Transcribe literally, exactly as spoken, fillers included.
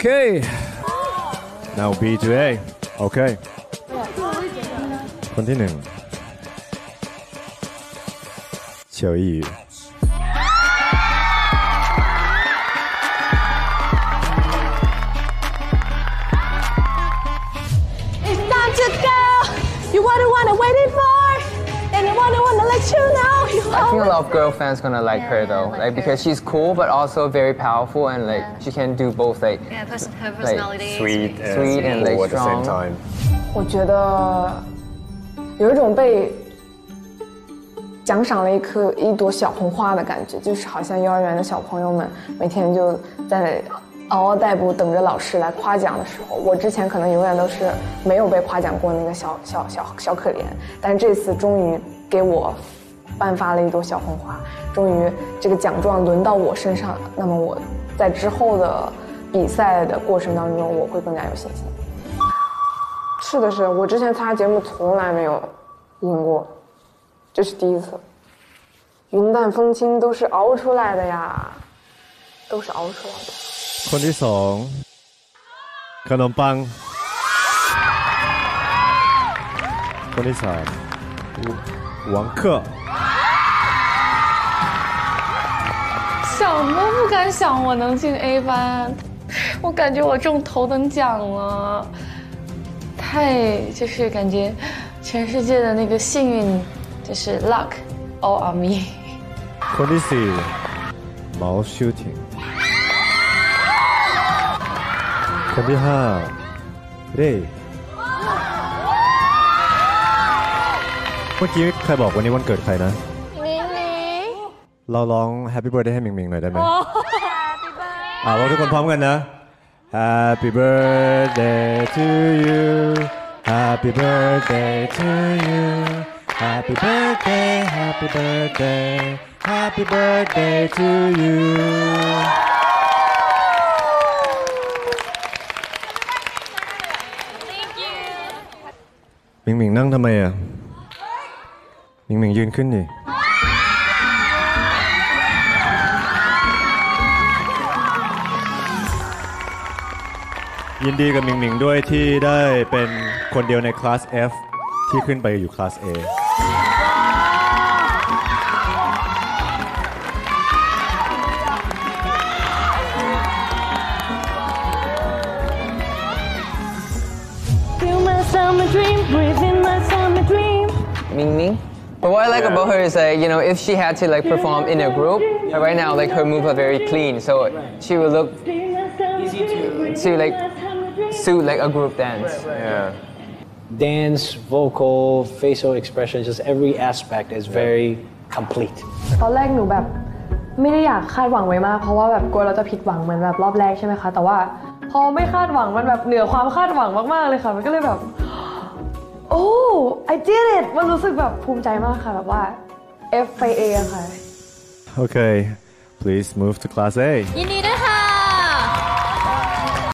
Okay. Now B to A. Okay. คนที่หนึ่งเฉียวอี I think a lot of girl fans gonna like her though, like because she's cool but also very powerful and like she can do both like yeah, her personality like sweet and, sweet and like at the same time. 我觉得有一种被奖赏了一颗一朵小红花的感觉，就是好像幼儿园的小朋友们每天就在嗷嗷待哺等着老师来夸奖的时候，我之前可能永远都是没有被夸奖过那个小小小小可怜，但是这次终于给我颁发了一朵小红花，终于这个奖状轮到我身上了，那么我在之后的比赛的过程当中我会更加有信心。是的是，我之前参加节目从来没有赢过，这是第一次。云淡风轻都是熬出来的呀，都是熬出来的。 คนที่สองขนมปังคนที่สาม王克。 想都不敢想我能进 A 班，我感觉我中头等奖了，太就是感觉全世界的那个幸运就是 luck all on me。 คนที่สี่毛 shooting คนที่ห้าเร่เมื่อกี้ใครบอกวันนี้วันเกิดใครนะมิงมิงเราร้อง Happy Birthday ให้มิงมิงหน่อยได้ไหมอ่าเราทุกคนพร้อมกันนะ Happy Birthday to you Happy Birthday to you Happy Birthday Happy Birthday Happy Birthday to you มิงมิงนั่งทำไมอ่ะมิงมิงยืนขึ้นดิยินดีกับมิงมิงด้วยที่ได้เป็นคนเดียวในคลาส F ที่ขึ้นไปอยู่คลาส A Ming Ming. But what I like yeah. about her is like, you know, if she had to like perform in a group, right now like her moves are very clean, so she will look easy to, to like suit like a group dance. Yeah. Dance, vocal, facial expression, just every aspect is very complete. ตอนแรกหนูแบบไม่ได้อยากคาดหวังไว้มากเพราะว่าแบบกลัวเราจะผิดหวังเหมือนแบบรอบแรกใช่ไหมคะแต่ว่าพอไม่คาดหวังมันแบบเหนือความคาดหวังมากๆเลยค่ะมันก็เลยแบบโอ้ I did it มันรู้สึกแบบภูมิใจมากค่ะแบบว่า F ไป A ค่ะ Okay please move to class A ยินดี